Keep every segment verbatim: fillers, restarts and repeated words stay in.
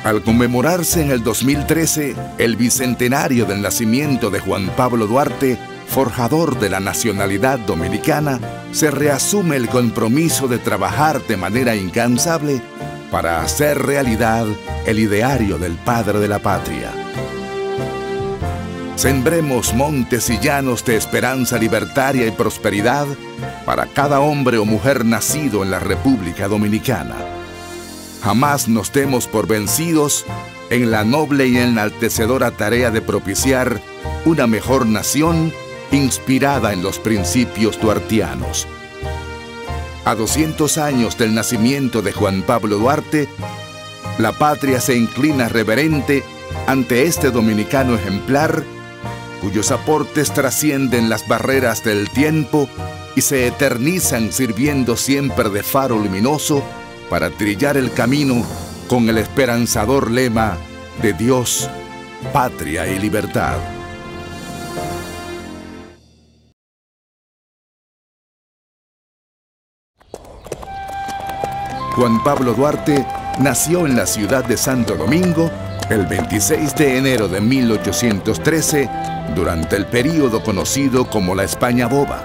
Al conmemorarse en el dos mil trece el bicentenario del nacimiento de Juan Pablo Duarte, forjador de la nacionalidad dominicana, se reasume el compromiso de trabajar de manera incansable para hacer realidad el ideario del padre de la patria. Sembremos montes y llanos de esperanza libertaria y prosperidad para cada hombre o mujer nacido en la República Dominicana. Jamás nos demos por vencidos en la noble y enaltecedora tarea de propiciar una mejor nación inspirada en los principios duartianos. A doscientos años del nacimiento de Juan Pablo Duarte, la patria se inclina reverente ante este dominicano ejemplar, cuyos aportes trascienden las barreras del tiempo y se eternizan sirviendo siempre de faro luminoso para trillar el camino con el esperanzador lema de Dios, patria y libertad. Juan Pablo Duarte nació en la ciudad de Santo Domingo el veintiséis de enero de mil ochocientos trece, durante el período conocido como la España Boba.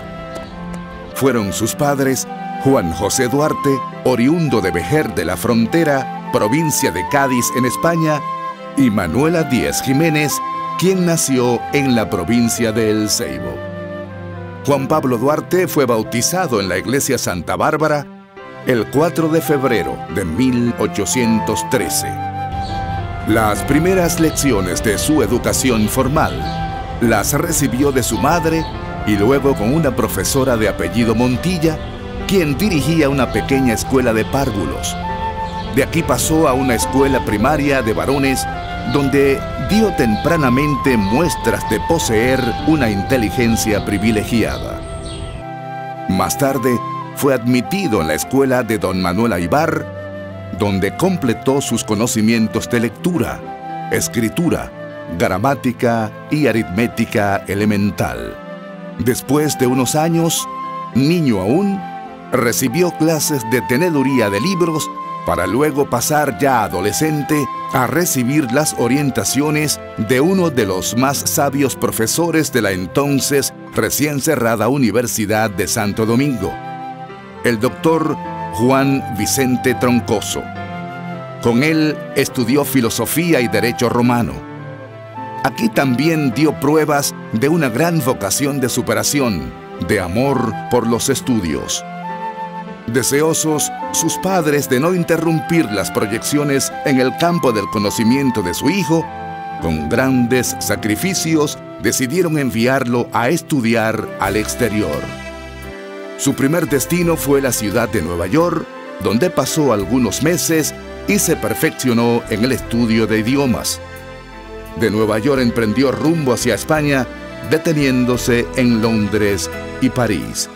Fueron sus padres Juan José Duarte, oriundo de Vejer de la Frontera, provincia de Cádiz en España, y Manuela Díez Jiménez, quien nació en la provincia de El Ceibo. Juan Pablo Duarte fue bautizado en la iglesia Santa Bárbara el cuatro de febrero de mil ochocientos trece. Las primeras lecciones de su educación formal las recibió de su madre y luego con una profesora de apellido Montilla, quien dirigía una pequeña escuela de párvulos. De aquí pasó a una escuela primaria de varones, donde dio tempranamente muestras de poseer una inteligencia privilegiada. Más tarde, fue admitido en la escuela de don Manuel Aybar, donde completó sus conocimientos de lectura, escritura, gramática y aritmética elemental. Después de unos años, niño aún, recibió clases de teneduría de libros para luego pasar ya adolescente a recibir las orientaciones de uno de los más sabios profesores de la entonces recién cerrada Universidad de Santo Domingo, el doctor Juan Vicente Troncoso. Con él estudió filosofía y derecho romano. Aquí también dio pruebas de una gran vocación de superación, de amor por los estudios. Deseosos sus padres de no interrumpir las proyecciones en el campo del conocimiento de su hijo, con grandes sacrificios decidieron enviarlo a estudiar al exterior. Su primer destino fue la ciudad de Nueva York, donde pasó algunos meses y se perfeccionó en el estudio de idiomas. De Nueva York emprendió rumbo hacia España, deteniéndose en Londres y París.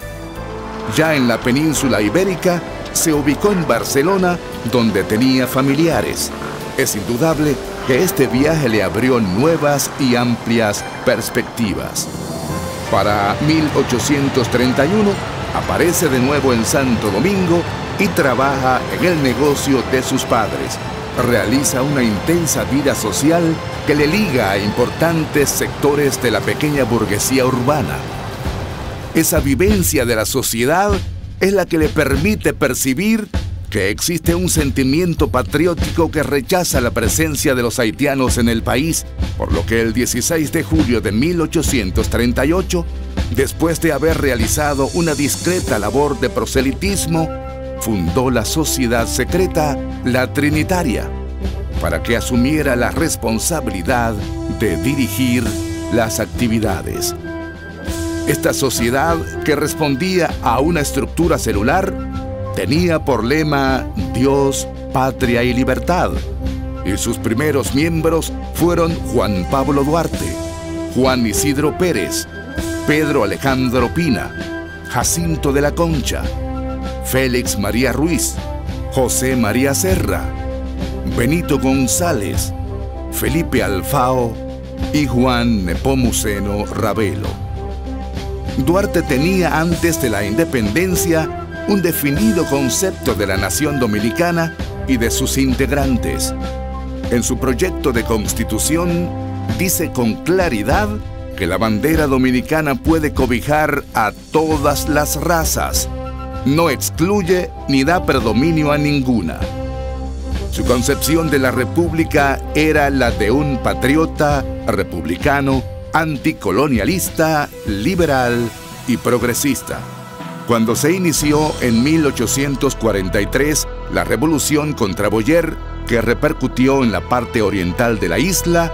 Ya en la península ibérica, se ubicó en Barcelona, donde tenía familiares. Es indudable que este viaje le abrió nuevas y amplias perspectivas. Para mil ochocientos treinta y uno, aparece de nuevo en Santo Domingo y trabaja en el negocio de sus padres. Realiza una intensa vida social que le liga a importantes sectores de la pequeña burguesía urbana. Esa vivencia de la sociedad es la que le permite percibir que existe un sentimiento patriótico que rechaza la presencia de los haitianos en el país, por lo que el dieciséis de julio de mil ochocientos treinta y ocho, después de haber realizado una discreta labor de proselitismo, fundó la sociedad secreta La Trinitaria, para que asumiera la responsabilidad de dirigir las actividades. Esta sociedad, que respondía a una estructura celular, tenía por lema Dios, patria y libertad, y sus primeros miembros fueron Juan Pablo Duarte, Juan Isidro Pérez, Pedro Alejandro Pina, Jacinto de la Concha, Félix María Ruiz, José María Serra, Benito González, Felipe Alfao y Juan Nepomuceno Ravelo. Duarte tenía antes de la independencia un definido concepto de la nación dominicana y de sus integrantes. En su proyecto de constitución dice con claridad que la bandera dominicana puede cobijar a todas las razas, no excluye ni da predominio a ninguna. Su concepción de la república era la de un patriota republicano, anticolonialista, liberal y progresista. Cuando se inició en mil ochocientos cuarenta y tres la revolución contra Boyer, que repercutió en la parte oriental de la isla,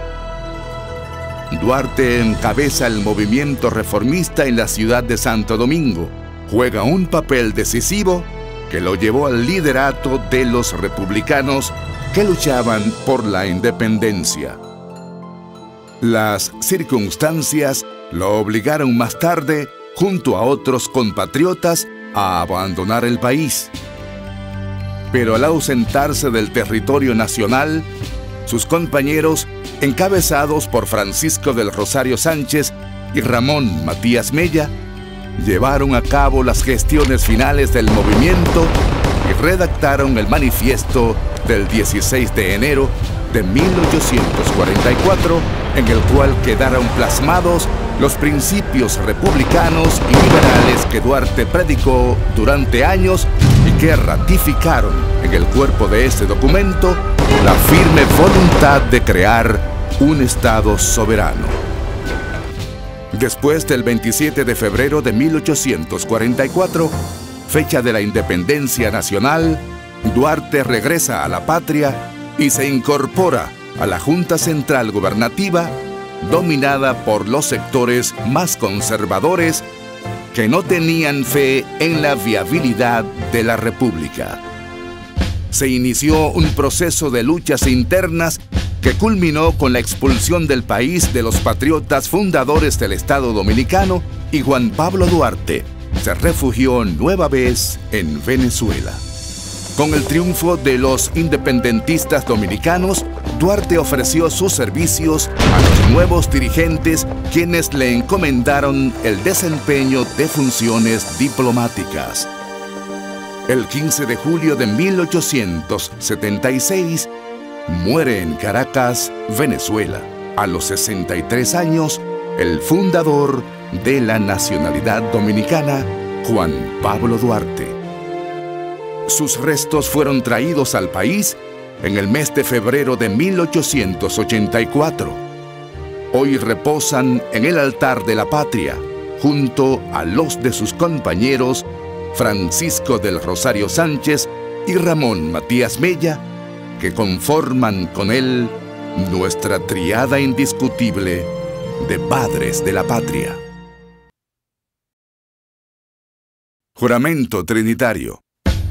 Duarte encabeza el movimiento reformista en la ciudad de Santo Domingo. Juega un papel decisivo que lo llevó al liderato de los republicanos que luchaban por la independencia. Las circunstancias lo obligaron más tarde, junto a otros compatriotas, a abandonar el país. Pero al ausentarse del territorio nacional, sus compañeros, encabezados por Francisco del Rosario Sánchez y Ramón Matías Mella, llevaron a cabo las gestiones finales del movimiento y redactaron el manifiesto del dieciséis de enero de mil ochocientos cuarenta y cuatro, en el cual quedaron plasmados los principios republicanos y liberales que Duarte predicó durante años y que ratificaron en el cuerpo de este documento la firme voluntad de crear un Estado soberano. Después del veintisiete de febrero de mil ochocientos cuarenta y cuatro, fecha de la independencia nacional, Duarte regresa a la patria y se incorpora a la Junta Central Gubernativa, dominada por los sectores más conservadores que no tenían fe en la viabilidad de la República. Se inició un proceso de luchas internas que culminó con la expulsión del país de los patriotas fundadores del Estado Dominicano, y Juan Pablo Duarte se refugió nueva vez en Venezuela. Con el triunfo de los independentistas dominicanos, Duarte ofreció sus servicios a los nuevos dirigentes, quienes le encomendaron el desempeño de funciones diplomáticas. El quince de julio de mil ochocientos setenta y seis, muere en Caracas, Venezuela, a los sesenta y tres años, el fundador de la nacionalidad dominicana, Juan Pablo Duarte. Sus restos fueron traídos al país en el mes de febrero de mil ochocientos ochenta y cuatro. Hoy reposan en el altar de la patria, junto a los de sus compañeros Francisco del Rosario Sánchez y Ramón Matías Mella, que conforman con él nuestra triada indiscutible de padres de la patria. Juramento Trinitario.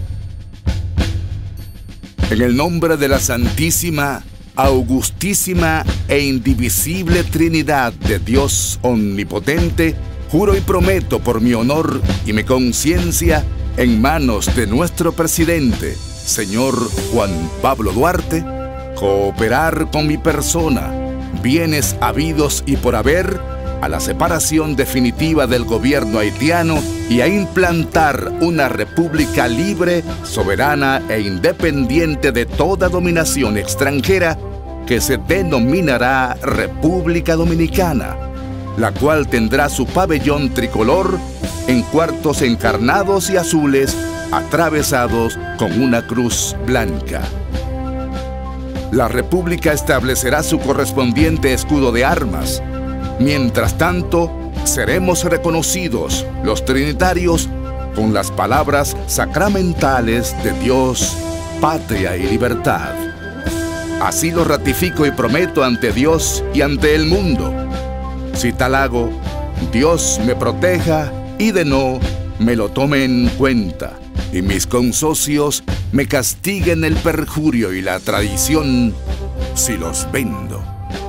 En el nombre de la Santísima, Augustísima e Indivisible Trinidad de Dios Omnipotente, juro y prometo por mi honor y mi conciencia, en manos de nuestro presidente, señor Juan Pablo Duarte, cooperar con mi persona, bienes habidos y por haber, a la separación definitiva del gobierno haitiano y a implantar una república libre, soberana e independiente de toda dominación extranjera, que se denominará República Dominicana, la cual tendrá su pabellón tricolor en cuartos encarnados y azules, atravesados con una cruz blanca. La República establecerá su correspondiente escudo de armas. Mientras tanto, seremos reconocidos, los trinitarios, con las palabras sacramentales de Dios, patria y libertad. Así lo ratifico y prometo ante Dios y ante el mundo. Si tal hago, Dios me proteja y de no, me lo tome en cuenta, y mis consocios me castiguen el perjurio y la traición si los vendo.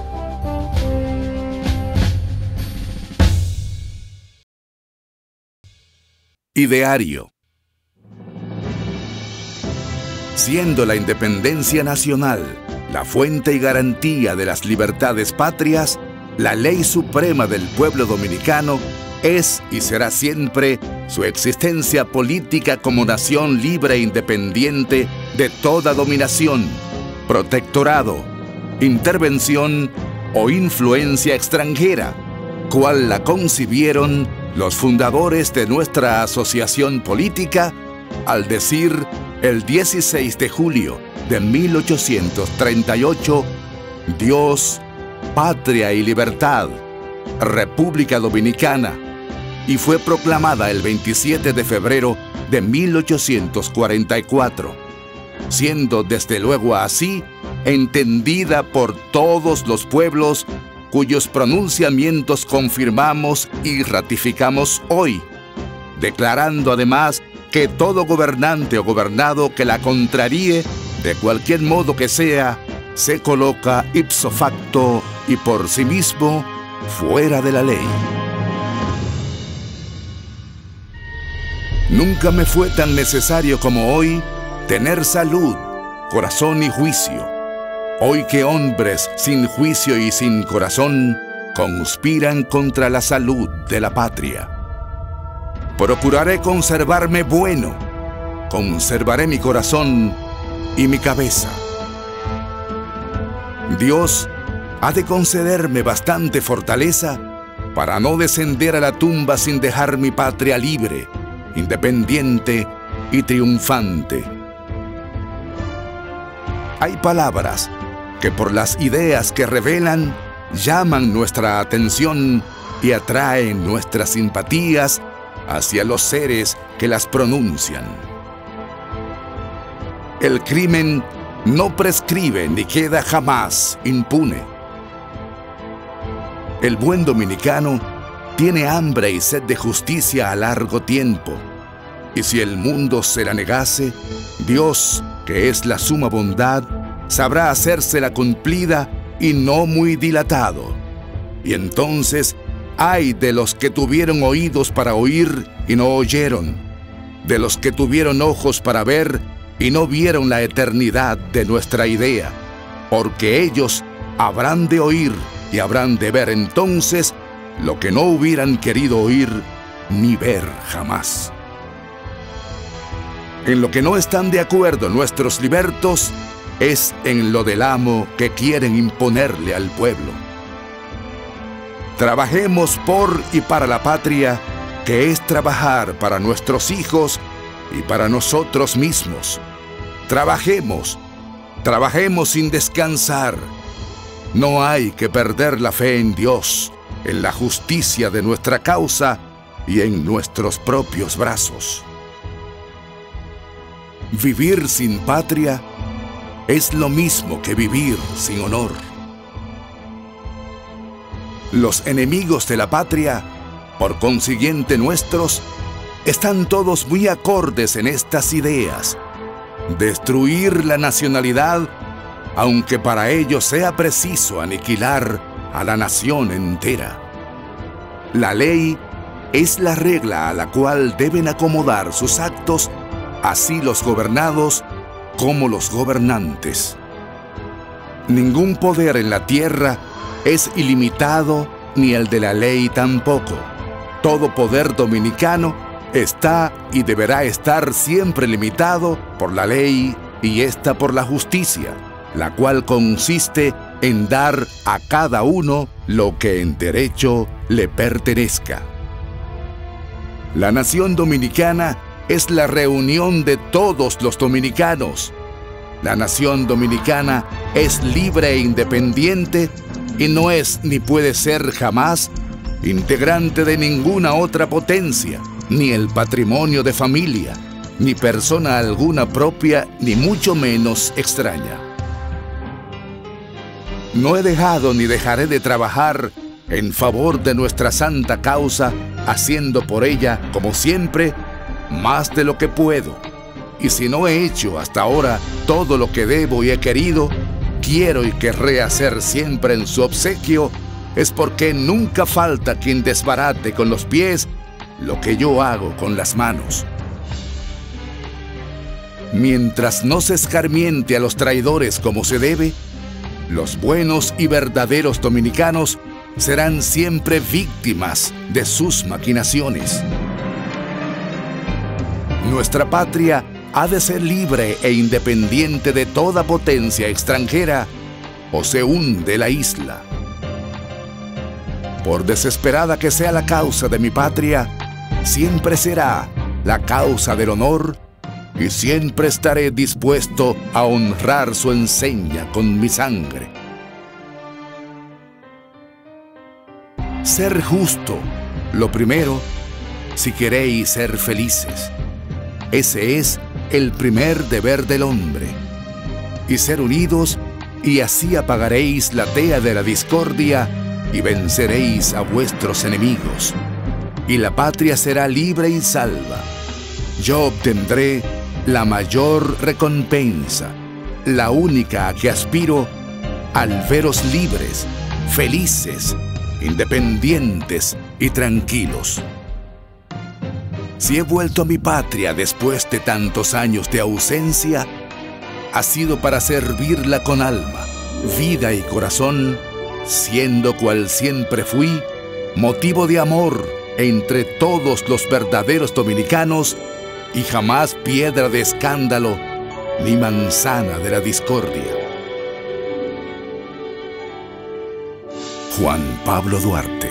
Ideario. Siendo la independencia nacional la fuente y garantía de las libertades patrias, la ley suprema del pueblo dominicano es y será siempre su existencia política como nación libre e independiente de toda dominación, protectorado, intervención o influencia extranjera, cual la concibieron los fundadores de nuestra asociación política al decir el dieciséis de julio de mil ochocientos treinta y ocho, Dios, patria y libertad, República Dominicana, y fue proclamada el veintisiete de febrero de mil ochocientos cuarenta y cuatro, siendo desde luego así entendida por todos los pueblos cuyos pronunciamientos confirmamos y ratificamos hoy, declarando además que todo gobernante o gobernado que la contraríe, de cualquier modo que sea, se coloca ipso facto y por sí mismo fuera de la ley. Nunca me fue tan necesario como hoy tener salud, corazón y juicio. Hoy que hombres sin juicio y sin corazón conspiran contra la salud de la patria. Procuraré conservarme bueno, conservaré mi corazón y mi cabeza. Dios ha de concederme bastante fortaleza para no descender a la tumba sin dejar mi patria libre, independiente y triunfante. Hay palabras que por las ideas que revelan llaman nuestra atención y atraen nuestras simpatías hacia los seres que las pronuncian. El crimen no prescribe ni queda jamás impune. El buen dominicano tiene hambre y sed de justicia a largo tiempo, y si el mundo se la negase, Dios, que es la suma bondad, sabrá hacérsela cumplida y no muy dilatado. Y entonces, ay de los que tuvieron oídos para oír y no oyeron, de los que tuvieron ojos para ver y no vieron la eternidad de nuestra idea, porque ellos habrán de oír y habrán de ver entonces lo que no hubieran querido oír ni ver jamás. En lo que no están de acuerdo nuestros libertos es en lo del amo que quieren imponerle al pueblo. Trabajemos por y para la patria, que es trabajar para nuestros hijos y para nosotros mismos. Trabajemos, trabajemos sin descansar. No hay que perder la fe en Dios, en la justicia de nuestra causa y en nuestros propios brazos. Vivir sin patria es lo mismo que vivir sin honor. Los enemigos de la patria, por consiguiente nuestros, están todos muy acordes en estas ideas. Destruir la nacionalidad, aunque para ello sea preciso aniquilar a la nación entera. La ley es la regla a la cual deben acomodar sus actos, así los gobernados como los gobernantes. Ningún poder en la tierra es ilimitado, ni el de la ley tampoco. Todo poder dominicano está y deberá estar siempre limitado por la ley y esta por la justicia, la cual consiste en dar a cada uno lo que en derecho le pertenezca. La nación dominicana es la reunión de todos los dominicanos. La nación dominicana es libre e independiente y no es ni puede ser jamás integrante de ninguna otra potencia, ni el patrimonio de familia, ni persona alguna propia, ni mucho menos extraña. No he dejado ni dejaré de trabajar en favor de nuestra santa causa, haciendo por ella, como siempre, más de lo que puedo. Y si no he hecho hasta ahora todo lo que debo y he querido, quiero y querré hacer siempre en su obsequio, es porque nunca falta quien desbarate con los pies lo que yo hago con las manos. Mientras no se escarmiente a los traidores como se debe, los buenos y verdaderos dominicanos serán siempre víctimas de sus maquinaciones. Nuestra patria ha de ser libre e independiente de toda potencia extranjera, o se hunde la isla. Por desesperada que sea la causa de mi patria, siempre será la causa del honor y siempre estaré dispuesto a honrar su enseña con mi sangre. Ser justo, lo primero, si queréis ser felices. Ese es el primer deber del hombre. Y ser unidos, y así apagaréis la tea de la discordia y venceréis a vuestros enemigos. Y la patria será libre y salva. Yo obtendré la mayor recompensa, la única a que aspiro, al veros libres, felices, independientes y tranquilos. Si he vuelto a mi patria después de tantos años de ausencia, ha sido para servirla con alma, vida y corazón, siendo cual siempre fui, motivo de amor entre todos los verdaderos dominicanos y jamás piedra de escándalo ni manzana de la discordia. Juan Pablo Duarte.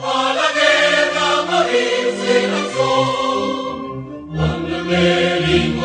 Cuando el